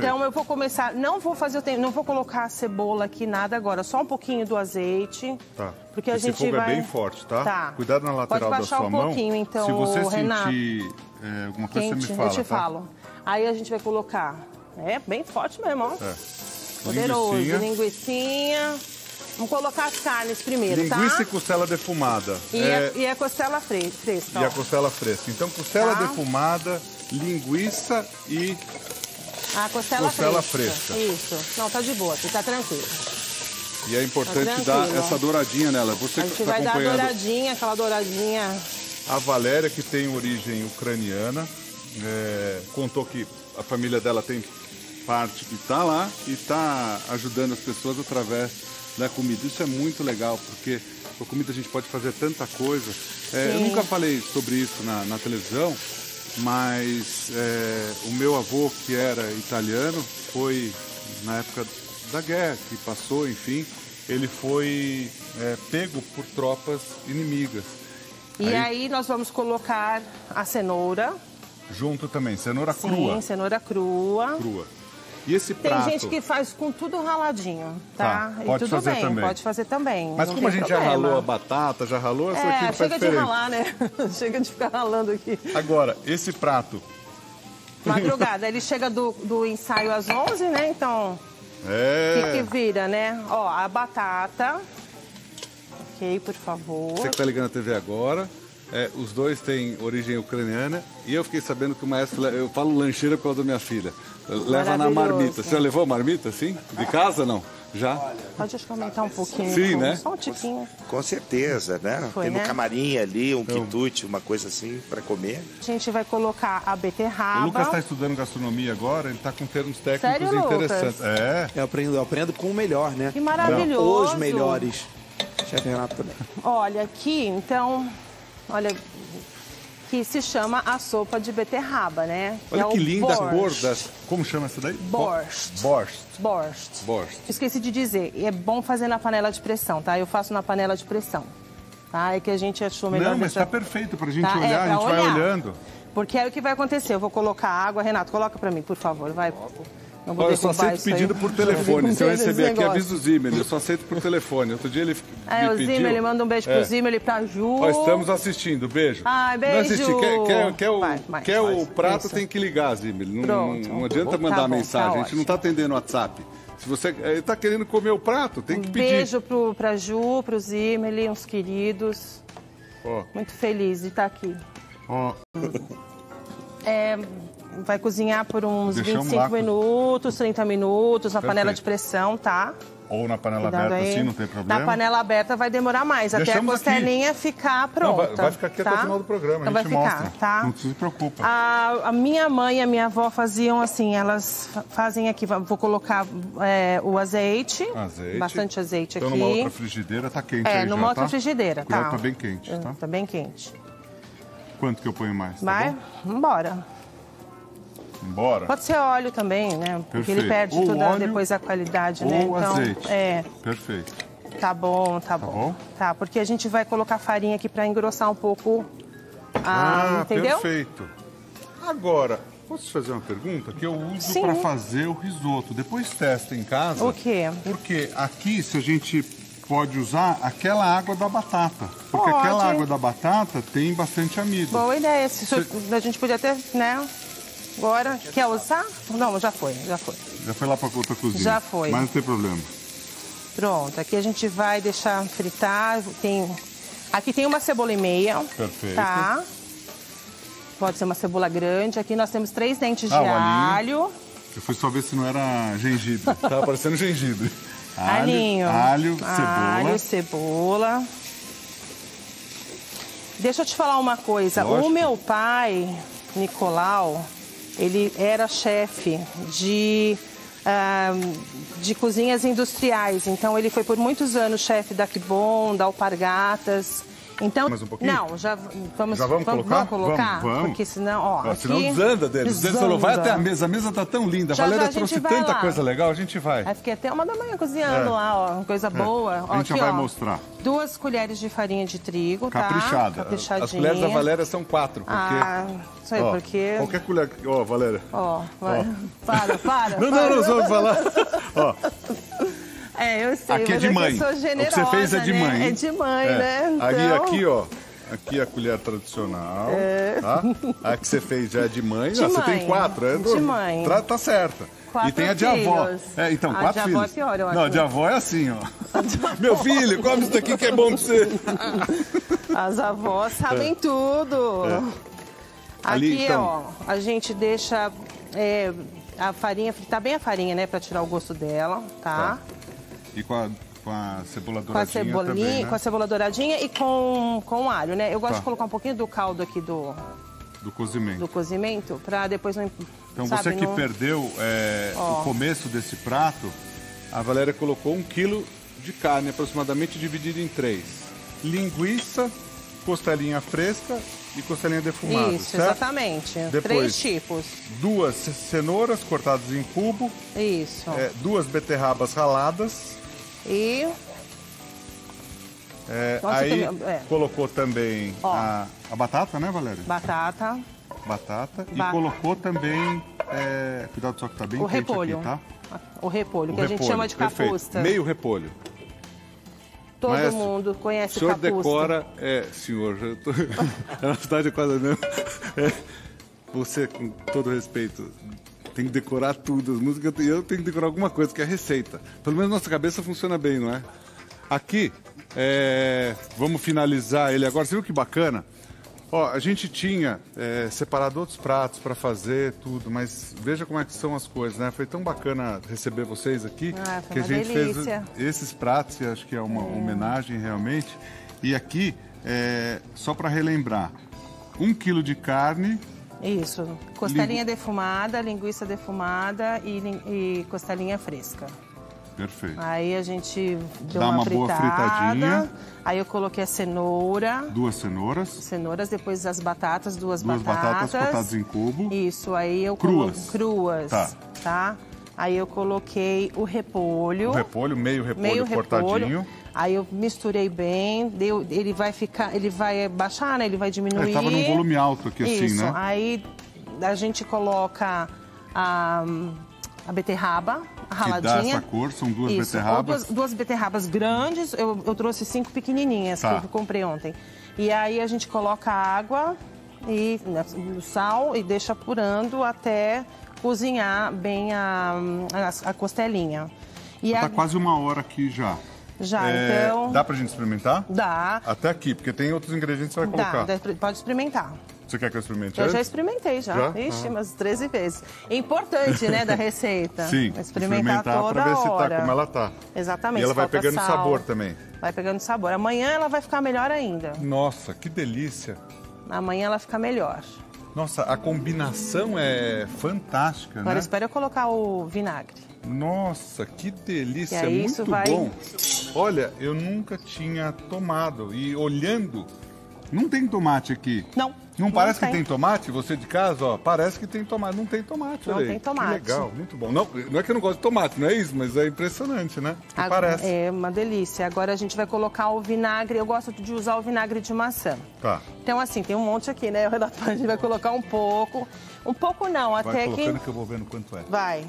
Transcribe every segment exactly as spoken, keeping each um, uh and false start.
Então eu vou começar, não vou fazer o tempo, não vou colocar a cebola aqui, nada agora, só um pouquinho do azeite. Tá. Porque a Esse gente fogo vai... é bem forte, tá? Tá. Cuidado na lateral Pode da baixar sua um mão. pouquinho, então, Se você Renato. sentir é, alguma coisa, Quente, você me fala, eu te tá? falo. Aí a gente vai colocar, é bem forte mesmo, ó. É. Poderoso, Linguicinha. linguicinha. Vamos colocar as carnes primeiro, tá? Linguiça e costela defumada. E, é... a, e a costela fre fresca, E ó. a costela fresca. Então, costela Tá. defumada, linguiça e A costela, costela fresca. fresca. Isso. Não, tá de boa, fica tranquilo. E é importante Tá dar tranquilo. essa douradinha nela. Você A que gente está vai dar acompanhando douradinha, aquela douradinha. a Valéria, que tem origem ucraniana, é, contou que a família dela tem parte que está lá e está ajudando as pessoas através da comida. Isso é muito legal, porque com a comida a gente pode fazer tanta coisa. É, eu nunca falei sobre isso na, na televisão, mas é, o meu avô, que era italiano, foi na época da guerra, que passou, enfim, ele foi é, pego por tropas inimigas. E Aí- aí, nós vamos colocar a cenoura. Junto também, cenoura Sim, crua. cenoura crua. crua. E esse Tem prato... gente que faz com tudo raladinho, tá? Tá, E pode tudo fazer bem, também. pode fazer também. Mas não como a tem gente já problema. ralou a batata, já ralou, essa aqui É, faz chega de diferente. ralar, né? Chega de ficar ralando aqui. Agora, esse prato... Madrugada, ele chega do, do ensaio às onze, né? Então, o que, que É... vira, né? Ó, a batata. Ok, por favor. Você que tá ligando a T V agora, é, os dois têm origem ucraniana e eu fiquei sabendo que o maestro, le- eu falo lancheira por causa da minha filha, leva na Maravilhoso. marmita. Você já levou a marmita, assim? De casa, não? Já? Pode acho que aumentar um pouquinho. Sim, então, né? Só um tiquinho. Com certeza, né? Foi, Tem um né? camarim ali, um quitute, uma coisa assim para comer. A gente vai colocar a beterraba. O Lucas está estudando gastronomia agora, ele está com termos técnicos Sério, interessantes. Lucas? É. Eu aprendo, eu aprendo com o melhor, né? Que maravilhoso. Os melhores. Chefe Renato também. Olha, aqui, então, olha, que se chama a sopa de beterraba, né? Olha é que o linda a cor borscht. das... Como chama essa daí? Borscht. Borscht. Borscht. Borscht. Esqueci de dizer, é bom fazer na panela de pressão, tá? Eu faço na panela de pressão, tá? É que a gente achou melhor... Não, mas deixar- está perfeito para a gente Tá? É, olhar, a pra gente vai olhar. olhando. Porque é o que vai acontecer, eu vou colocar água. Renato, coloca pra mim, por favor, vai. Não vou Olha, eu só derrubar aceito isso aí. pedido por telefone. Se eu Esse receber aqui, negócio. aviso o Zimmer. Eu só aceito por telefone. Outro dia ele É, me o pediu... Zimmer, ele manda um beijo É. pro Zimmer, ele pra Ju. Ó, estamos assistindo, beijo. Ai, Não beijo. assisti. Quer, quer, quer o, Vai, vai. quer o prato, Isso. tem que ligar, Zimmer. Não, Pronto. não adianta Tá mandar bom, mensagem. tá a gente não está atendendo o WhatsApp. Se você ele tá querendo comer o prato, tem que pedir. Beijo pro, pra Ju, pro Zimmer, uns queridos. Ó, Muito feliz de estar aqui. ó. É, vai cozinhar por uns Deixamos vinte e cinco lá com- minutos, trinta minutos, na panela de Perfeito. pressão, tá? Ou na panela Cuidado aberta, aí. assim, não tem problema. Na panela aberta vai demorar mais, até a Deixamos aqui. costelinha ficar pronta. Não, vai, vai ficar aqui tá? até o final do programa, Então a vai gente ficar, mostra. tá? Não se preocupa. A, a minha mãe e a minha avó faziam assim, elas fa- fazem aqui, va- vou colocar é, o azeite, Azeite. bastante azeite Então aqui. numa outra frigideira tá quente É, aí numa já, outra tá? frigideira, Cuidado, tá? tá bem quente, É, tá? Tá bem quente. Quanto que eu ponho mais? Tá Vai? bom? Vambora. Bora. Pode ser óleo também, né? Porque ele Perfeito. perde Ou toda, óleo, depois a qualidade, ou né? Então, azeite. é, Perfeito. tá bom, tá bom. bom? Tá, porque a gente vai colocar farinha aqui pra engrossar um pouco a, Ah, entendeu? perfeito. Agora, posso te fazer uma pergunta? Que eu uso Sim. para fazer o risoto. Depois testa em casa. O quê? Porque aqui, se a gente pode usar aquela água da batata. Porque Pode. aquela água da batata tem bastante amido. Boa ideia. Se isso- a gente podia até, né? Agora, quer usar? Não, já foi, já foi. Já foi lá para outra cozinha. Já foi. Mas não tem problema. Pronto, aqui a gente vai deixar fritar. Tem... Aqui tem uma cebola e meia. Perfeito. Tá? Pode ser uma cebola grande. Aqui nós temos três dentes Ah, de o alinho. alho. Eu fui só ver se não era gengibre. Tava parecendo gengibre. Alho, Alinho. alho, cebola. Alho, cebola. Deixa eu te falar uma coisa. Lógico. O meu pai, Nicolau, ele era chefe de, ah, de cozinhas industriais. Então, ele foi por muitos anos chefe da Kibon, da Alpargatas. Então, mais um pouquinho? Não, já vamos, já vamos, vamos colocar? Vamos colocar? Vamos, vamos. Porque senão, ó, ó aqui... Senão desanda deles. Desanda. Falou, vai até a mesa. A mesa tá tão linda. A Já, Valéria já a gente trouxe vai tanta lá. coisa legal, a gente vai. Aí fiquei até uma da manhã cozinhando É. lá, ó, uma coisa boa. A Ó, gente aqui, já vai ó, mostrar. Duas colheres de farinha de trigo, tá? Caprichada. Caprichadinha. As colheres da Valéria são quatro, porque... Ah, isso aí, ó, porque... Qualquer colher... Ó, Valéria. Ó, vai. Para, para. Não, não, não, só vou falar. Ó, É, eu sei, aqui é mas de é que mãe. eu sou generosa, O que você fez é de né? mãe. É de mãe, É. né? Aí, Então- aqui, ó. Aqui é a colher tradicional, É. tá? A que você fez já é de mãe. De Não, você mãe. tem quatro. É De mãe. Tá, tá certa. Quatro e tem a de avó. filhos. É, então, A quatro de filhos. avó é pior, eu Não, a acho. de avó é assim, ó. Meu filho, come isso daqui que é bom pra você. As avós sabem tudo. É. Ali, Aqui, então. ó, a gente deixa é, a farinha, fritar bem a farinha, né, pra tirar o gosto dela, tá? Tá. E com a, com a cebola Com a douradinha cebolinha, também, né? com a cebola douradinha e com, com alho, né? Eu gosto Tá. de colocar um pouquinho do caldo aqui do, Do cozimento. do cozimento, pra depois não... Então sabe, você que não... perdeu é, Ó. o começo desse prato, a Valéria colocou um quilo de carne, aproximadamente dividido em três. Linguiça, costelinha fresca e costelinha defumada, Isso, certo? exatamente. Depois. Três tipos. Duas cenouras cortadas em cubo, Isso. é, duas beterrabas raladas, E... é, Nossa, aí tem- é. colocou também Ó. a, a batata, né, Valéria? batata, Batata. Ba- E colocou também, é, cuidado só que tá bem o quente repolho. aqui, tá? O repolho, O que a gente repolho, chama de perfeito. capusta. Meio repolho. Todo Maestro, mundo conhece O senhor capusta. decora, é, senhor, eu tô, ela está de quase não. É, você, com todo respeito, tem que decorar tudo, as músicas, e eu tenho que decorar alguma coisa, que é receita. Pelo menos nossa cabeça funciona bem, não é? Aqui, é, vamos finalizar ele agora, você viu que bacana? Ó, a gente tinha é, separado outros pratos para fazer tudo, mas veja como é que são as coisas, né? Foi tão bacana receber vocês aqui, Ah, foi que a uma gente delícia. fez esses pratos, e acho que é uma homenagem realmente. E aqui, é, só para relembrar, um quilo de carne, Isso. Costelinha defumada, linguiça defumada e, lin- e costelinha fresca. perfeito. Aí a gente deu Dá uma, uma boa fritada. fritadinha. Aí eu coloquei a cenoura, Duas cenouras, cenouras, depois as batatas, duas, duas batatas cortadas em cubo. Isso, aí eu Cruas. colo- cruas, Tá. tá? Aí eu coloquei o repolho. O repolho, meio repolho meio cortadinho. repolho. Aí eu misturei bem, deu, ele vai ficar, ele vai baixar, né? Ele vai diminuir. É, tava num volume alto aqui assim, Isso. né? Aí a gente coloca a, a beterraba, a Que dá raladinha. essa cor, são duas Isso. beterrabas. Ou Duas, duas beterrabas grandes, eu, eu trouxe cinco pequenininhas Tá. que eu comprei ontem. E aí a gente coloca água e né, o sal e deixa apurando até cozinhar bem a, a, a costelinha. E Tá a- quase uma hora aqui já. já, É, então... Dá pra gente experimentar? Dá. Até aqui, porque tem outros ingredientes que você vai Dá, colocar. dá, pode experimentar. Você quer que eu experimente Eu já antes? experimentei, já. Já? Ixi, Ah. umas treze vezes. É importante, né, da receita. Sim, Experimentar, toda pra ver se hora. tá como ela tá. Exatamente. E ela se vai falta pegando sal. sabor também. Vai pegando sabor. Amanhã ela vai ficar melhor ainda. Nossa, que delícia. Amanhã ela fica melhor. Nossa, a combinação é fantástica, Agora né? espera eu colocar o vinagre. Nossa, que delícia, Que aí muito isso vai- bom. Olha, eu nunca tinha tomado e olhando, não tem tomate aqui. Não. Não parece tem. que tem tomate? Você de casa, ó, parece que tem tomate. Não tem tomate, Não olha aí. tem tomate. Que legal, muito bom. Não, não é que eu não gosto de tomate, não é isso, mas é impressionante, né? Que A- parece. É uma delícia. Agora a gente vai colocar o vinagre. Eu gosto de usar o vinagre de maçã. Tá, Então, assim, tem um monte aqui, né, Renato? A gente vai colocar um pouco. Um pouco não, vai até colocando que... que eu vou vendo quanto é. Vai.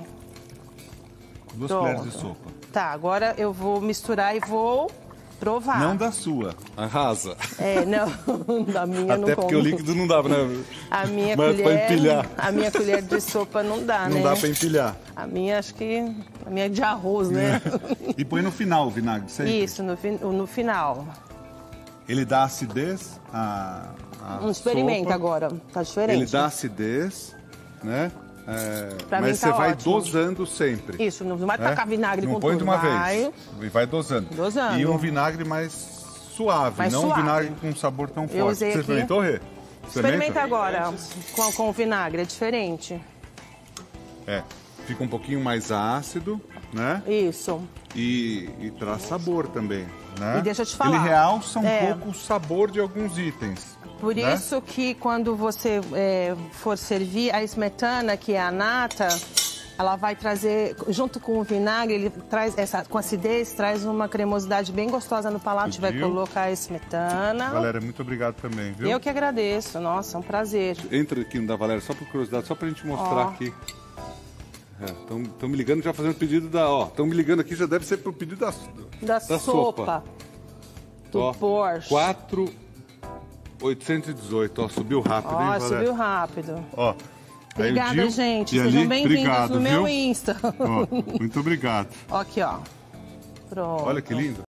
Duas Pronto. colheres de sopa. Tá, agora eu vou misturar e vou provar. Não da sua, arrasa. É, não, da minha não Até porque como. o líquido não dava, né? A minha Mas pra colher, empilhar. a minha colher de sopa não dá, Não né? dá pra empilhar. A minha, acho que, a minha é de arroz, né? E põe no final o vinagre, sempre. Isso, no, fin- no final. Ele dá acidez a, a Um experimenta sopa. agora, tá diferente. Ele dá acidez, né? É, Pra mim mas tá você vai ótimo. dosando sempre. Isso, não vai né? tacar vinagre não com põe tudo. de uma vai. vez. E vai dosando. Dosando. E um vinagre mais suave, Mais não suave. um vinagre com sabor tão forte. usei Você aqui. experimentou, Rê? Experimenta agora com, com o vinagre, é diferente. É, fica um pouquinho mais ácido, né? Isso. E, e traz sabor também. Né? E deixa eu te falar. Ele realça um é, pouco o sabor de alguns itens. Por né? isso que quando você é, for servir a smetana, que é a nata, ela vai trazer, junto com o vinagre, ele traz essa, com acidez, traz uma cremosidade bem gostosa no palato. Vai colocar a smetana. Valéria, muito obrigado também, viu? Eu que agradeço. Nossa, é um prazer. Entra aqui no da Valéria, só por curiosidade, só pra gente mostrar Ó. aqui. Estão é, me ligando já fazendo pedido da... Ó, estão me ligando aqui, já deve ser pro pedido da, Da, da sopa. sopa. Do Ó, Porsche. quatro mil oitocentos e dezoito, ó, subiu rápido, hein, Ó, Valéria? subiu rápido. Ó, aí o Obrigada, Gil gente. e Sejam ali, bem-vindos obrigado, no meu viu? Insta. Ó, muito obrigado. Aqui, ó. Pronto. Olha que lindo.